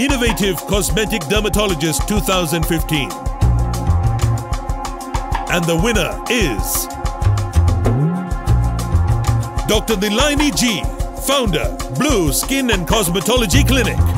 Innovative Cosmetic Dermatologist 2015. And the winner is Dr. Nilyini G, founder, Blu Skin and Cosmetology Clinic.